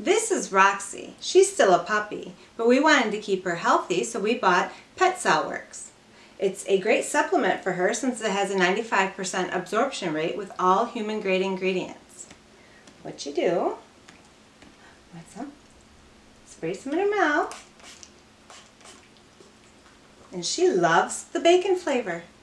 This is Roxy. She's still a puppy, but we wanted to keep her healthy, so we bought Cell Worx. It's a great supplement for her since it has a 95% absorption rate with all human-grade ingredients. What you do, want some? Spray some in her mouth. And she loves the bacon flavor.